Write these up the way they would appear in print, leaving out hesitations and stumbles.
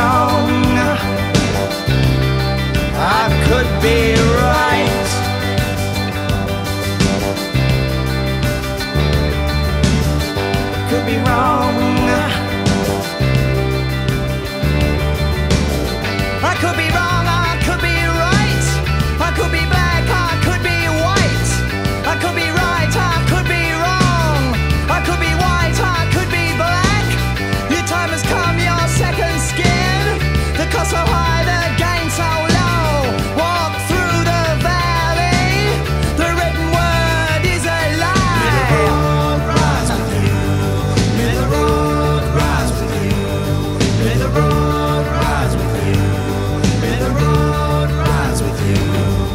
wrong. I could be right. Could be wrong. I could be wrong, I could be right. I could be black, I could be white. I could be right, I could be wrong. I could be white, I could be black. Your time has come, your second skin. The cost so high, the gain so low. Walk through the valley. The written word is a lie. May the road rise with you. May the road rise with you. May the road rise with you. May the road rise with you.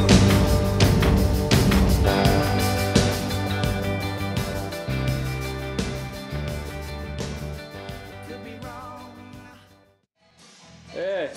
Could be wrong. Yeah.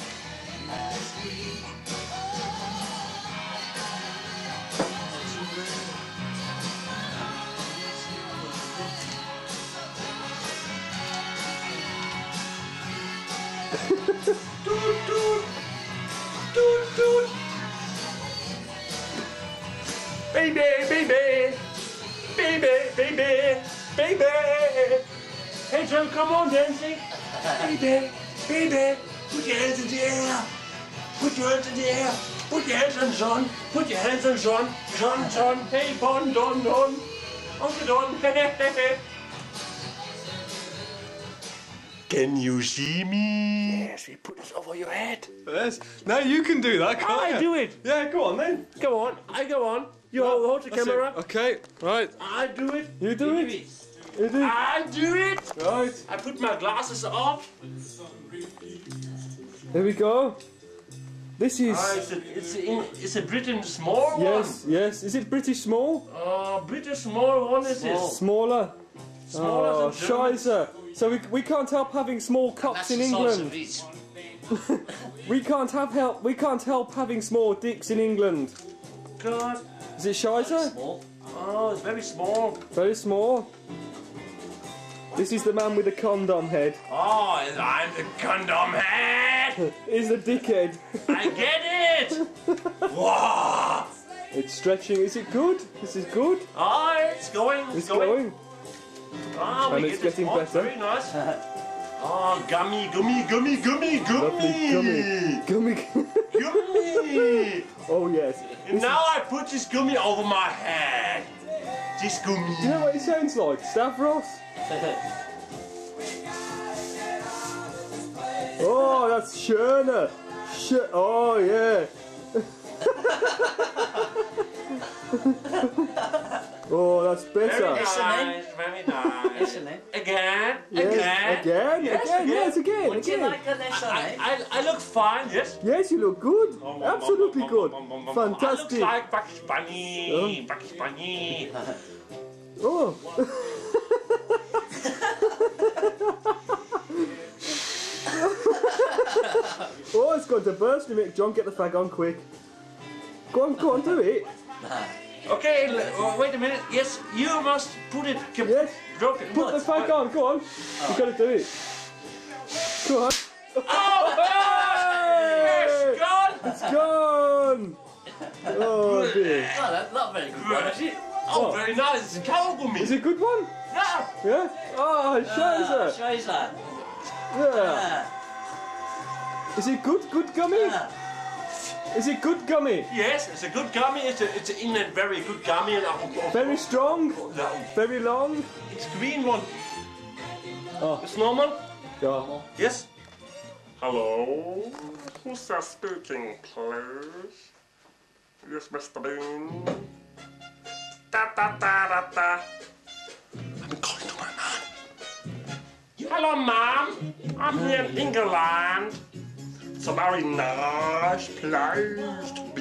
Baby, baby, baby, baby, baby. Hey Joe, come on, dancing. Baby, baby, put your hands in the air. Put your hands in the air. Put your hands on John. Put your hands on John. John, John. Hey, Bon, Don, Don. Uncle Don. Can you see me? Yes, we put this over your head. Yes. Now you can do that, can't you? I do it. Yeah, go on then. Go on. I go on. You hold the That's camera. it. Okay, right. I do it. You do it. You do it. I do it. Right. I put my glasses on. There we go. This is... It's a Britain small one. Yes, yes. Is it British small? British small one is this. Smaller. Smaller Oh, than German. scheisse. So we can't help having small cocks in England. We can't help having small dicks in England. God. Is it scheisse? Oh, it's very small. Very small. This is the man with the condom head. Oh, I'm the condom head. He's the dickhead. I get it. Wow. It's stretching. Is it good? This is good. Oh, it's going. It's going. Ah, And we it's get getting this one. better. Very nice. Oh, gummy, gummy, gummy, gummy, Lovely gummy. Gummy. Gummy. Oh yes. And now I put this gummy over my head. This gummy. Do you know what it sounds like? Stavros? Oh, that's schöner. Oh yeah. Oh, that's Very better. nice, very nice. Isn't it? Again, Yes, again, Yes, again, yes, again, Would you again. like a lesson, eh? I look fine, yes? Yes, you look good. Absolutely good. I look Fantastic. like Bugs Bunny. Bugs Bunny. Oh. Oh, it's going to burst me. John, get the fag on quick. Go on, do it. Okay, wait a minute. Yes, you must put it. Yes. Drop it. Put the fag on, go on. You've got to do it. Go on. Oh, yes, God. It's gone. Oh dear. Oh, that's not very good, is it? Oh, What? very nice. It's a cowgummy. Is it a good one? Yeah. Yeah? Oh, Scheiße. Scheiße. Yeah. Is it good? Good gummy? Is it good gummy? Yes, it's a good gummy. It's an England very good gummy. Very strong? No, Very long? it's green one. Oh, It's normal. yeah. Yes. Hello. Who's that speaking, please? Yes, Mr. Bean. Da da da da da. I'm calling to my mom. Hello, Mom. I'm here in England. It's a very nice place to be.